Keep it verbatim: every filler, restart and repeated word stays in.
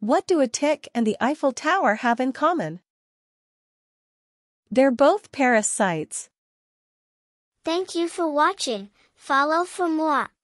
What do a tick and the Eiffel Tower have in common? They're both Paris sites. Thank you for watching. Follow for more.